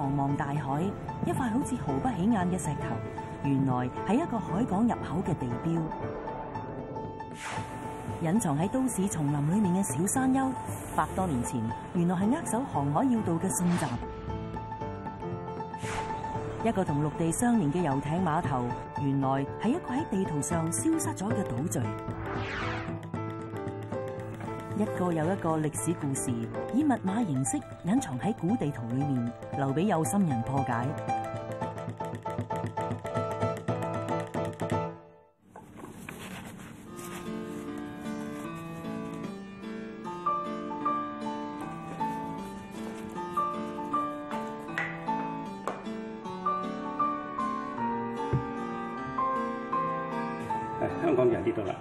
茫茫大海，一塊好似毫不起眼嘅石頭，原來係一個海港入口嘅地標。隱藏喺都市叢林裏面嘅小山丘，100多年前原來係扼守航海要道嘅信站。一個同陸地相連嘅遊艇碼頭，原來係一個喺地圖上消失咗嘅島嶼。一個又一個歷史故事，以密碼形式隱藏喺古地圖裏面，留俾有心人破解。 香港人呢度啦。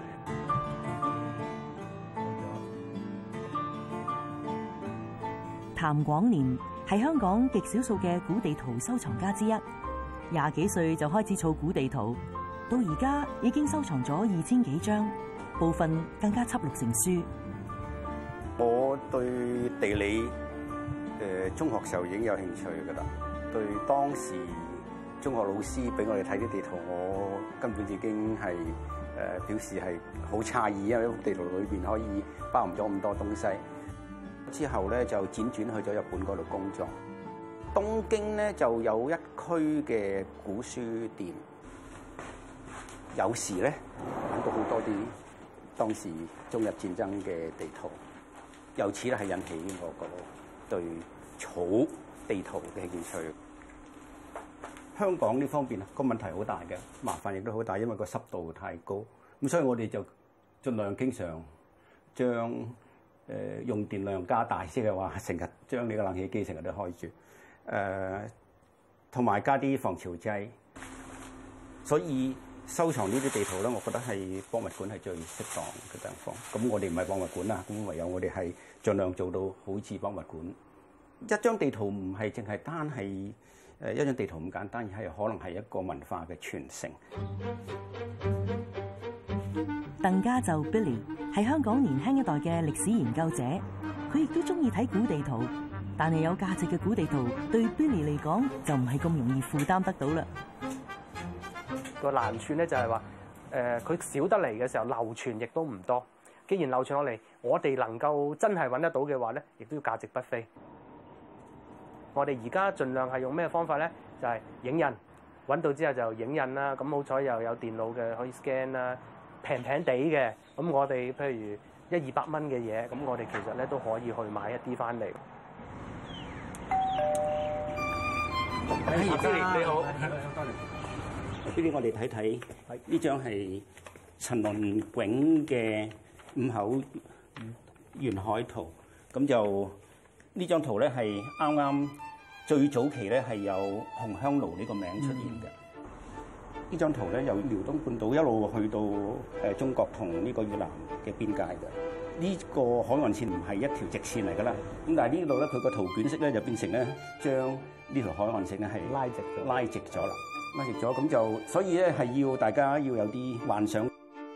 譚廣年係香港極少數嘅古地圖收藏家之一，20幾歲就開始儲古地圖，到而家已經收藏咗2000幾張，部分更加輯錄成書。 我對地理中學時候已經有興趣㗎啦，對當時中學老師俾我哋睇啲地圖，我根本已經係表示係好詫異，因為一幅地圖裏邊可以包含咗咁多東西。之後咧就輾轉去咗日本嗰度工作。東京咧就有一區嘅古書店，有時咧揾到好多啲當時中日戰爭嘅地圖，由此咧係引起我個對草地圖嘅興趣。香港呢方面個問題好大嘅，麻煩亦都好大，因為個濕度太高，咁所以我哋就盡量經常將用電量加大，即係話成日將你個冷氣機成日都開住，同埋加啲防潮劑。所以收藏呢啲地圖咧，我覺得係博物館係最適當嘅地方。咁我哋唔係博物館啦，咁唯有我哋係盡量做到好似博物館。一張地圖唔係淨係單係一張地圖咁簡單，而係可能係一個文化嘅傳承。 鄧家就 Billy 係香港年輕一代嘅歷史研究者，佢亦都中意睇古地圖，但係有價值嘅古地圖對 Billy 嚟講就唔係咁容易負擔得到啦。 個難處咧就係話，佢少得嚟嘅時候流傳亦都唔多。既然流傳落嚟，我哋能夠真係揾得到嘅話咧，亦都要價值不菲。我哋而家盡量係用咩方法咧？就係影印，揾到之後就影印啦。咁好彩又有電腦嘅可以 scan 啦。平平地嘅，咁我哋譬如100-200蚊嘅嘢，咁我哋其實咧都可以去買一啲翻嚟。 你好，呢啲我哋睇睇，呢張係陳麟炯嘅五口沿海圖，咁就呢張圖咧係啱啱最早期咧係有紅香爐呢個名出現嘅。呢張圖咧由遼東半島一路去到中國同呢個越南嘅邊界嘅。呢個海岸線唔係一條直線嚟㗎啦。咁但係呢度咧佢個圖卷式咧就變成咧將呢條海岸線咧係拉直咗啦，拉直咗咁就所以咧係要大家要有啲幻想。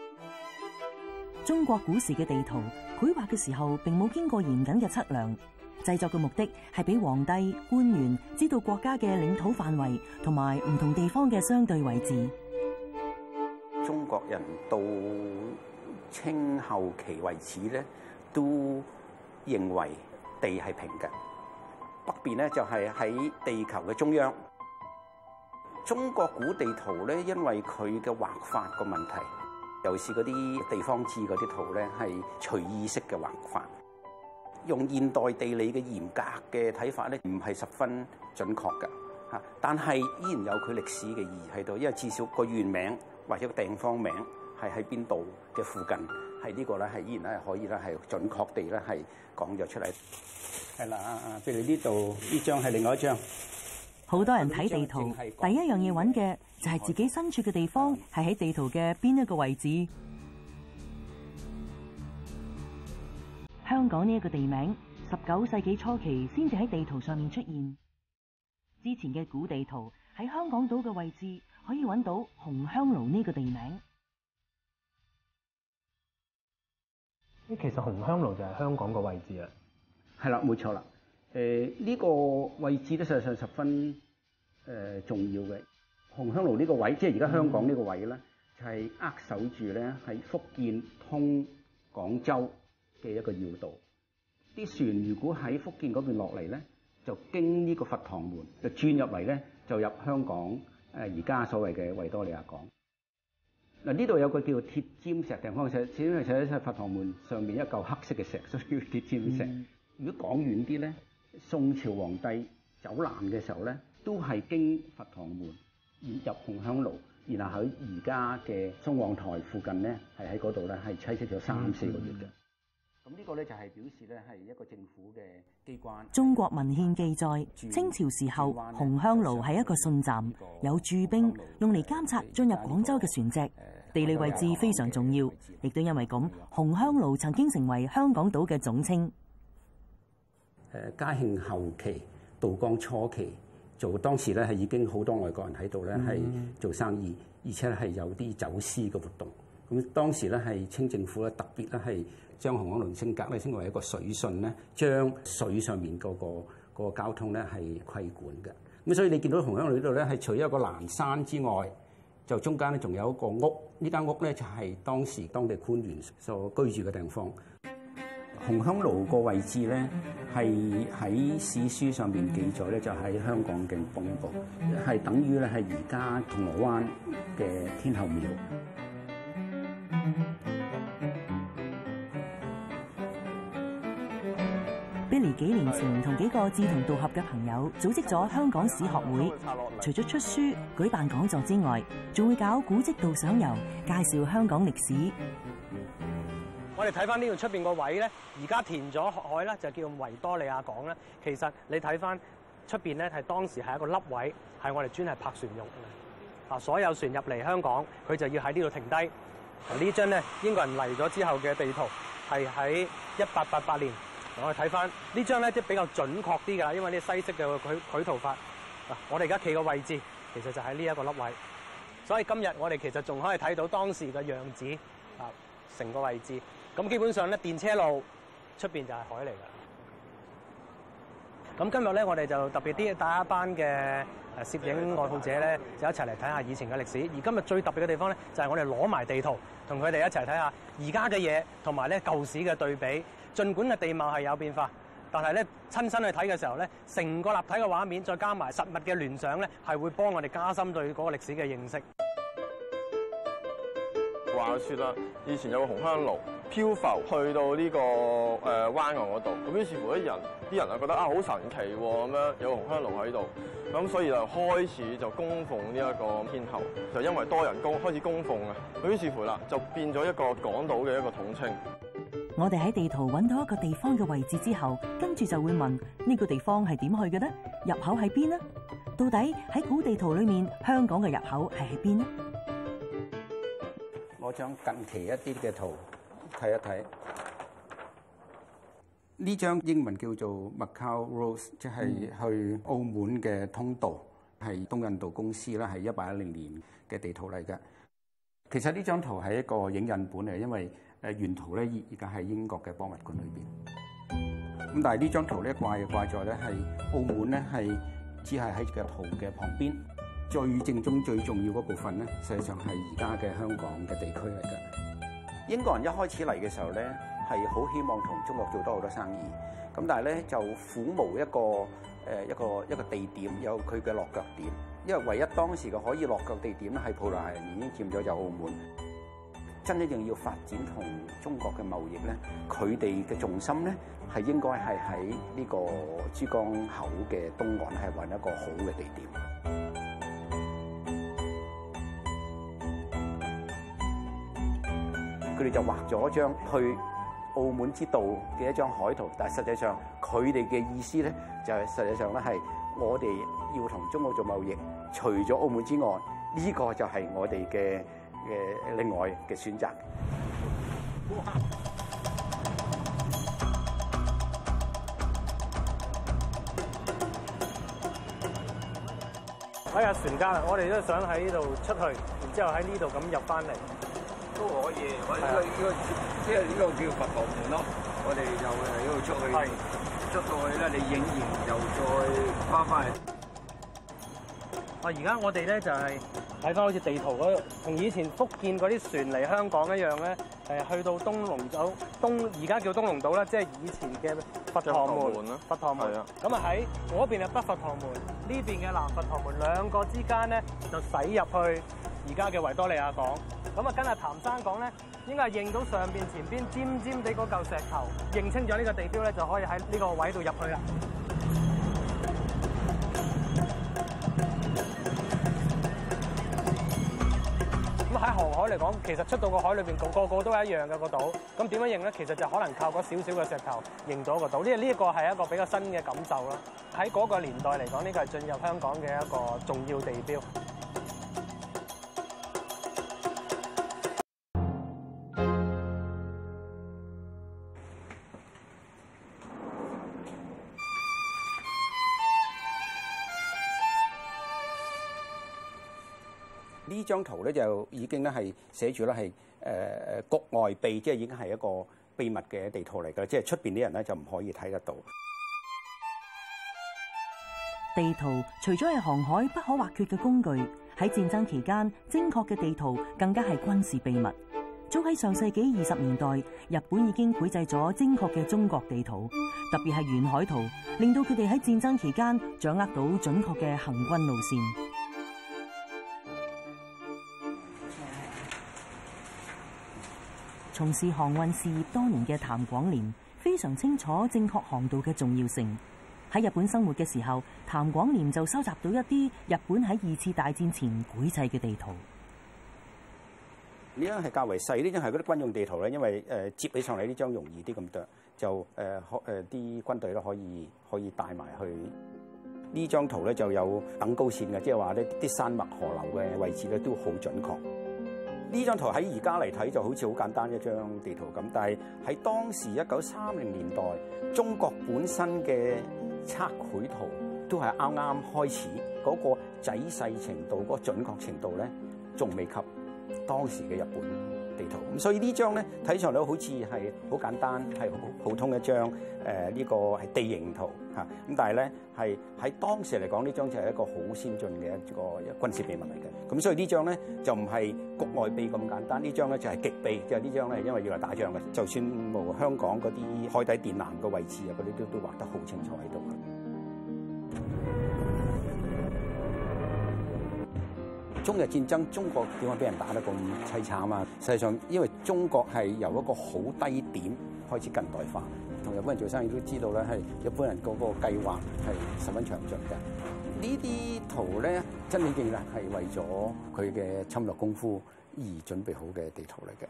中國古時嘅地圖繪畫嘅時候並冇經過嚴謹嘅測量。製作嘅目的係俾皇帝官員知道國家嘅領土範圍同埋唔同地方嘅相對位置。 中國人到清後期為止咧，都認為地係平嘅。北邊咧就係喺地球嘅中央。中國古地圖咧，因為佢嘅畫法個問題，尤其是嗰啲地方志嗰啲圖咧，係隨意式嘅畫法。用現代地理嘅嚴格嘅睇法咧，唔係十分準確㗎嚇，但係依然有佢歷史嘅意義喺度，因為至少個縣名或者個地方名係喺邊度嘅附近，係呢個咧係依然咧可以咧係準確地咧係講咗出嚟。係啦，譬如呢度呢張係另外一張。 好多人睇地圖，第一樣嘢揾嘅就係自己身處嘅地方係喺地圖嘅邊一個位置。香港呢一個地名，19世紀初期先至喺地圖上面出現。之前嘅古地圖喺香港島嘅位置可以揾到紅香爐呢個地名。 其實紅香爐就係香港個位置啦。 係啦，冇錯啦。 呢個位置咧，實際上十分重要嘅。紅香爐呢個位，即係而家香港呢個位咧，就係扼守住咧係福建通廣州嘅一個要道。啲船如果喺福建嗰邊落嚟咧，就經呢個佛堂門就轉入嚟咧，就入香港而家所謂嘅維多利亞港。嗱，呢度有個叫鐵尖石地方，因為喺佛堂門上面一嚿黑色嘅石，所以叫鐵尖石。如果講遠啲咧，宋朝皇帝走難嘅時候咧，都係經佛堂門入紅香爐，然後喺而家嘅宋皇台附近咧，係喺嗰度咧係棲息咗3-4個月嘅。咁呢個咧就係表示咧係一個政府嘅機關。 中國文獻記載，清朝時候紅香爐係一個汛站，有駐兵用嚟監察進入廣州嘅船隻，地理位置非常重要。亦都因為咁，紅香爐曾經成為香港島嘅總稱。 嘉慶後期、道光初期做，當時咧係已經好多外國人喺度咧係做生意，而且係有啲走私嘅活動。咁當時咧係清政府咧特別咧係將紅香爐升格咧升為一個水汛咧，將水上面嗰個交通咧係規管嘅。咁所以你見到紅香爐呢度咧係除咗一個欄山之外，就中間咧仲有一個屋，呢間屋咧就係當時當地官員所居住嘅地方。紅香爐個位置咧係喺史書上面記載咧，就喺香港嘅東部，係等於咧係而家銅鑼灣嘅天后廟。 Billy 幾年前同幾個志同道合嘅朋友組織咗香港史學會，除咗出書、舉辦講座之外，仲會搞古蹟導賞遊，介紹香港歷史。 我哋睇翻呢度出邊個位咧，而家填咗海咧，就叫維多利亞港啦。其實你睇翻出邊咧，係當時係一個凹位，係我哋專係泊船用嘅。所有船入嚟香港，佢就要喺呢度停低。呢張咧，英國人嚟咗之後嘅地圖係喺1888年。我哋睇翻呢張咧，即係比較準確啲㗎，因為呢西式嘅繪圖法。我哋而家企個位置，其實就喺呢一個凹位。所以今日我哋其實仲可以睇到當時嘅樣子成個位置。咁基本上咧，電車路出邊就係海嚟㗎。咁今日咧，我哋就特別啲帶一班嘅攝影愛好者咧，就一齊嚟睇下以前嘅歷史。而今日最特別嘅地方咧，就係我哋攞埋地圖，同佢哋一齊睇下而家嘅嘢，同埋咧舊時嘅對比。儘管嘅地貌係有變化，但係咧親身去睇嘅時候咧，成個立體嘅畫面，再加埋實物嘅聯想咧，係會幫我哋加深對嗰個歷史嘅認識。 話説啦，以前有個紅香爐漂浮去到呢個灣岸嗰度，咁於是乎啲人啊覺得好神奇喎，咁樣有個紅香爐喺度，咁所以就開始就供奉呢一個天后，就因為多人開始供奉啊，咁於是乎啦就變咗一個港島嘅一個統稱。 我哋喺地圖揾到一個地方嘅位置之後，跟住就會問呢個地方係點去嘅呢？入口喺邊呢？到底喺古地圖裏面香港嘅入口係喺邊呢？ 攞張近期一啲嘅圖睇一睇。呢張英文叫做 Macau Road， 即係去澳門嘅通道，係東印度公司啦，係1810年嘅地圖嚟嘅。其實呢張圖係一個影印本嚟，因為原圖咧而家喺英國嘅博物館裏邊。咁但係呢張圖咧怪在咧係澳門咧係只係喺個圖嘅旁邊，最正宗最重要嗰部分咧，實際上係而家嘅香港嘅地區嚟嘅。英國人一開始嚟嘅時候咧，係好希望同中國做多好多生意，咁但係咧就苦無一個地點有佢嘅落腳點，因為唯一當時嘅可以落腳地點咧係葡萄牙人已經佔咗就澳門。真一定要發展同中國嘅貿易咧，佢哋嘅重心咧係應該係喺呢個珠江口嘅東岸，係揾一個好嘅地點。佢哋就畫咗一張去澳門之道嘅一張海圖，但係實際上佢哋嘅意思咧就係實際上咧係我哋要同中國做貿易，除咗澳門之外，呢個就係我哋嘅另外嘅選擇。 睇下船家，我哋都想喺呢度出去，然之後喺呢度咁入翻嚟都可以。我呢個即係呢個叫佛堂門咯，我哋就喺呢度出去。 捽落去咧，你影完又再翻返嚟。 而家我哋咧就係睇翻好似地圖嗰度，同以前福建嗰啲船嚟香港一樣咧，去到東龍島，而家叫東龍島啦，即係以前嘅佛堂門啦，佛堂門。係啊。咁啊喺嗰邊係北佛堂門，呢邊嘅南佛堂門，兩個之間咧就駛入去而家嘅維多利亞港。咁啊跟阿譚生講咧，應該係認到上邊前邊尖尖地嗰嚿石頭，認清咗呢個地標咧，就可以喺呢個位度入去啦。喺航海嚟講，其實出到個海裏邊，個個都係一樣嘅個島。咁點樣認咧？其實就可能靠嗰少少嘅石頭認咗個島。呢一個係一個比較新嘅感受啦。喺嗰個年代嚟講，呢個係進入香港嘅一個重要地標。 呢張圖咧就已經咧係寫住咧係局外秘，即係已經係一個秘密嘅地圖嚟㗎，即係出邊啲人咧就唔可以睇得到。 地圖除咗係航海不可或缺嘅工具，喺戰爭期間，精確嘅地圖更加係軍事秘密。早喺上世紀20年代，日本已經繪製咗精確嘅中國地圖，特別係沿海圖，令到佢哋喺戰爭期間掌握到準確嘅行軍路線。從事航運事業多年嘅譚廣廉非常清楚正確航道嘅重要性。喺日本生活嘅時候，譚廣廉就收集到一啲日本喺2次大戰前繪製嘅地圖。 呢張係較為細，呢張係嗰啲軍用地圖咧，因為接起上嚟呢張容易啲咁多，就啲軍隊咧可以帶埋去。呢張圖咧就有等高線嘅，即係話咧啲山脈河流嘅位置咧都好準確。呢張圖喺而家嚟睇就好似好簡單一張地圖咁，但係喺當時1930年代，中國本身嘅測繪圖都係啱啱開始，嗰個仔細程度、嗰個準確程度咧，仲未及當時嘅日本地圖。咁所以呢張咧睇上嚟好似係好簡單，係好普通一張呢個係地形圖嚇。咁但係咧係喺當時嚟講，呢張就係一個好先進嘅一個軍事秘密嚟嘅。咁所以呢張咧就唔係局外秘咁簡單，呢張咧就係極秘，就係呢張咧因為要嚟打仗嘅，就算冇香港嗰啲海底電纜嘅位置啊，嗰啲都畫得好清楚喺度嘅。中日戰爭，中國點解俾人打得咁凄慘啊？實際上，因為中國係由一個好低點開始近代化，同日本人做生意都知道咧，係日本人嗰個計劃係十分詳盡嘅。呢啲圖咧，真真正正係為咗佢嘅侵略功夫而準備好嘅地圖嚟嘅。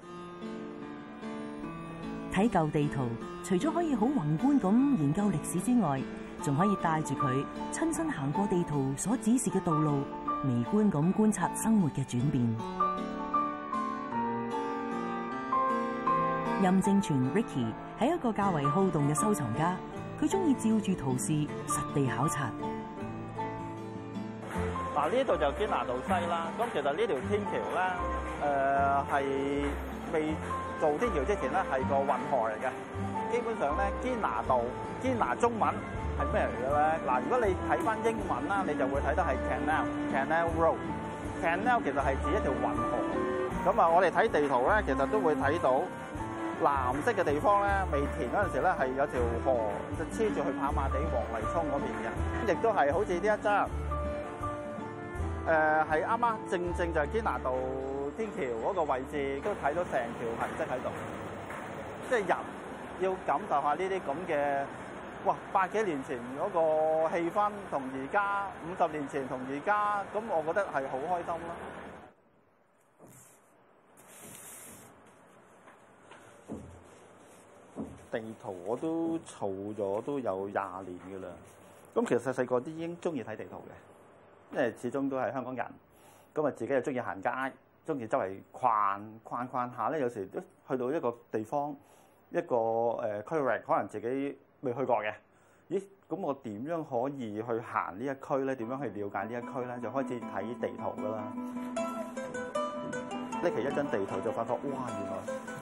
睇舊地圖，除咗可以好宏觀咁研究歷史之外，仲可以帶住佢親身行過地圖所指示嘅道路，微觀咁觀察生活嘅轉變。任正全 Ricky 係一個較為好動嘅收藏家，佢中意照住圖示實地考察。 嗱，呢度就堅拿道西啦。咁其實呢條天橋咧，係未做天橋之前咧係個運河嚟嘅。基本上咧，堅拿道堅拿中文係咩嚟嘅咧？嗱，如果你睇翻英文啦，你就會睇得係 canal road。canal 其實係指一條運河。咁啊，我哋睇地圖咧，其實都會睇到藍色嘅地方咧，未填嗰陣時咧係有條河就黐住去跑馬地黃泥涌嗰邊嘅。亦都係好似呢一張。係啱啱正就係堅拿道天橋嗰個位置，都睇到成條痕跡喺度。即係人要感受下呢啲咁嘅，哇！100幾年前嗰個氣氛同而家50年前同而家，咁我覺得係好開心啦。地圖我都儲咗都有20年㗎啦。咁其實細個都已經中意睇地圖嘅。因為始終都係香港人，咁啊自己又中意行街，中意周圍逛下咧。有時都去到一個地方、一個區域，可能自己未去過嘅。咦？咁我點樣可以去行呢一區咧？點樣去了解呢一區咧？就開始睇地圖噶啦。拎起一張地圖就發覺，哇！原來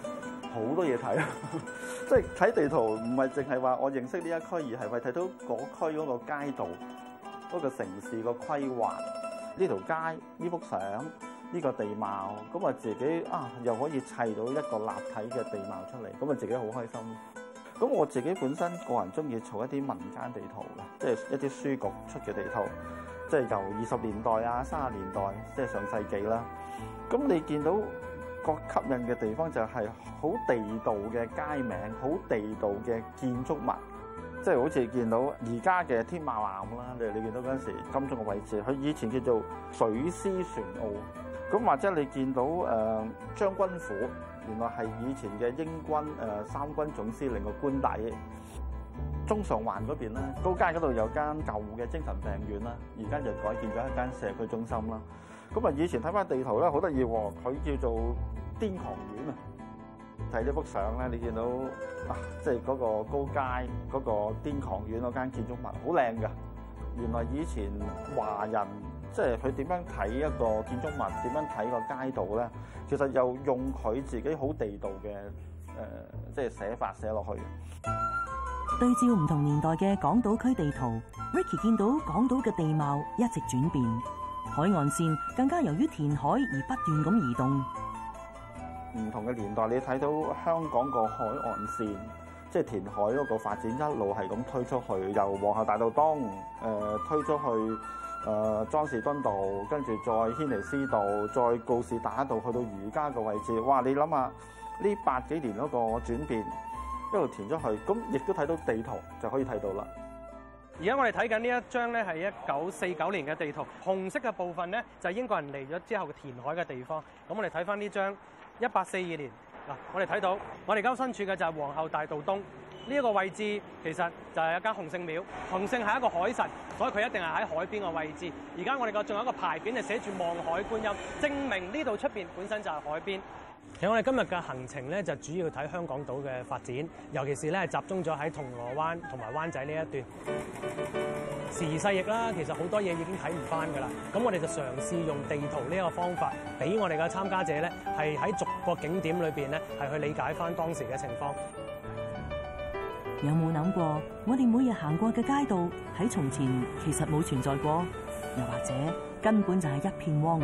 好多嘢睇啊！即係睇地圖唔係淨係話我認識呢一區，而係為睇到嗰區嗰個街道、嗰個城市個規劃、呢條街、呢幅相、呢個地貌，咁啊自己又可以砌到一個立體嘅地貌出嚟，咁啊自己好開心。咁我自己本身個人中意做一啲民間地圖嘅，即係一啲書局出嘅地圖，即係由20年代啊、30年代，即係上世紀啦。咁你見到個吸引嘅地方就係好地道嘅街名，好地道嘅建築物，即係好似見到而家嘅天馬南啦。你見到嗰陣時金鐘嘅位置，佢以前叫做水師船澳。咁或者你見到將軍府，原來係以前嘅英軍三軍總司令個官邸。中上環嗰邊咧，高街嗰度有間舊嘅精神病院啦，而家就改建咗一間社區中心啦。咁啊，以前睇翻地圖咧，好得意喎，佢叫做癲狂院啊。睇呢幅相咧，你見到即係嗰個高街嗰個癲狂院嗰間建築物，好靚㗎。原來以前華人即係佢點樣睇一個建築物，點樣睇個街道咧，其實又用佢自己好地道嘅即係寫法寫落去。 對照唔同年代嘅港島區地圖 ，Ricky 見到港島嘅地貌一直轉變，海岸線更加由於填海而不斷咁移動。 唔同嘅年代，你睇到香港個海岸線，即係填海嗰個發展一路係咁推出去，由皇后大道東推出去莊士敦道，跟住再軒尼詩道，再告士打道，去到而家嘅位置。哇！你諗下呢80幾年嗰個轉變，一路填咗去，咁亦都睇到地圖就可以睇到啦。 而家我哋睇緊呢一張咧係1949年嘅地圖，紅色嘅部分咧就係英國人嚟咗之後嘅填海嘅地方。咁我哋睇翻呢張1842年嗱，我哋睇到我哋而家身處嘅就係皇后大道東呢一個位置，其實就係一間洪聖廟。洪聖係一個海神，所以佢一定係喺海邊嘅位置。而家我哋仲有一個牌匾就寫住望海觀音，證明呢度出邊本身就係海邊。其實我哋今日嘅行程咧，就主要睇香港島嘅發展，尤其是咧集中咗喺銅鑼灣同埋灣仔呢一段。時移世易啦，其實好多嘢已經睇唔翻㗎啦。咁我哋就嘗試用地圖呢一個方法，俾我哋嘅參加者咧，係喺逐個景點裏邊咧，係去理解翻當時嘅情況。 有冇諗過，我哋每日行過嘅街道喺從前其實冇存在過，又或者根本就係一片汪洋。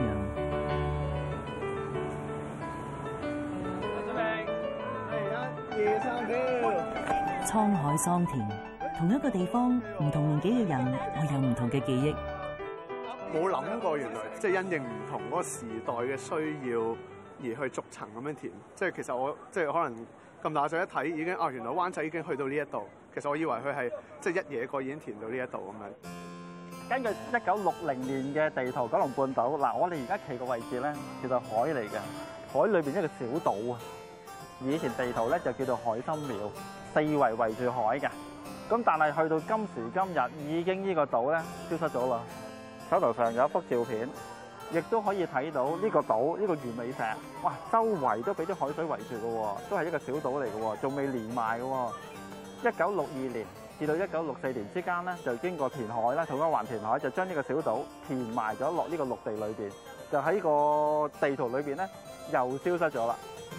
滄海桑田，同一個地方，唔同年紀嘅人，我有唔同嘅記憶。 冇諗過原來即係因應唔同嗰個時代嘅需要而去逐層咁樣填。即係其實我即係可能咁大隻一睇已經原來灣仔已經去到呢一度。其實我以為佢係即係一嘢過已經填到呢一度咁樣。 根據1960年嘅地圖，九龍半島嗱，我哋而家企個位置咧，其實海嚟嘅，海裏邊一個小島啊。以前地圖咧就叫做海心廟，四圍圍住海嘅。咁但係去到今時今日，已經呢個島咧消失咗啦。手頭上有一幅照片，亦都可以睇到呢個島呢個魚尾石，哇！周圍都俾啲海水圍住嘅喎，都係一個小島嚟嘅喎，仲未連埋嘅喎。1962年至到1964年之間咧，就經過填海啦，土瓜灣填海就將呢個小島填埋咗落呢個陸地裏邊，就喺個地圖裏邊咧又消失咗啦。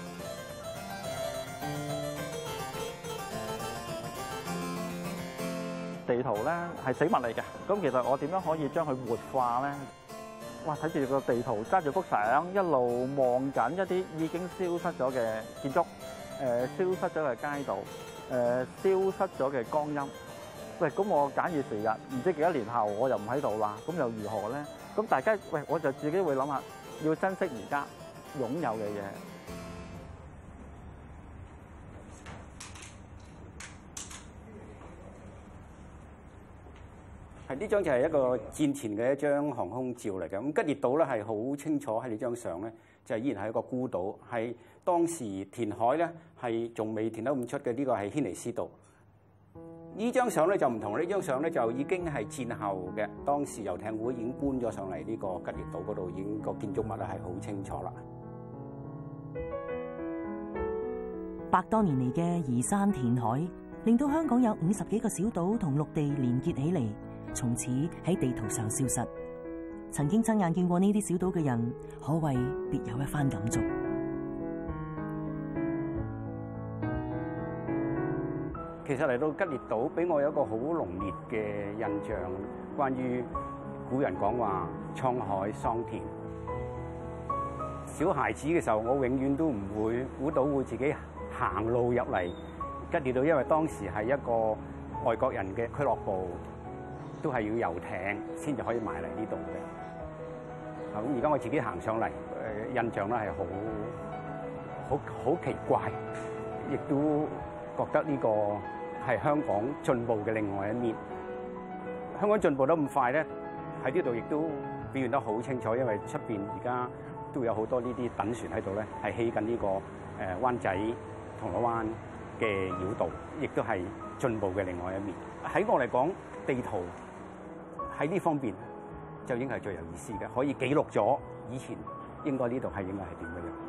地圖咧係死物嚟嘅，咁其實我點樣可以將佢活化咧？哇！睇住個地圖，揸住幅相，一路望緊一啲已經消失咗嘅建築，消失咗嘅街道，消失咗嘅光陰。喂，咁我假以時日，唔知幾多年後我又唔喺度啦，咁又如何咧？咁大家我就自己會諗下，要珍惜而家擁有嘅嘢。 係呢張就係一個戰前嘅一張航空照嚟嘅。咁吉列島咧係好清楚喺呢張相咧，就依然係一個孤島，係當時填海咧係仲未填得咁出嘅。呢個係軒尼詩道。呢張相咧就唔同，呢張相咧就已經係戰後嘅，當時遊艇會已經搬咗上嚟呢個吉列島嗰度，已經個建築物咧係好清楚啦。 百多年嚟嘅移山填海，令到香港有50幾個小島同陸地連結起嚟。從此喺地圖上消失。曾經親眼見過呢啲小島嘅人，可謂別有一番感觸。 其實嚟到吉列島，俾我有一個好濃烈嘅印象，關於古人講話滄海桑田。小孩子嘅時候，我永遠都唔會估到會自己行路入嚟吉列島，因為當時係一個外國人嘅俱樂部，都係要遊艇先至可以埋嚟呢度嘅。咁而家我自己行上嚟，印象咧係好奇怪，亦都覺得呢個係香港進步嘅另外一面。香港進步得咁快咧，喺呢度亦都表現得好清楚，因為出邊而家都有好多呢啲躉船喺度咧，係起緊呢個灣仔銅鑼灣嘅繞道，亦都係進步嘅另外一面。喺我嚟講，地圖喺呢方面就應該係最有意思嘅，可以記錄咗以前應該呢度係應該係點嘅樣。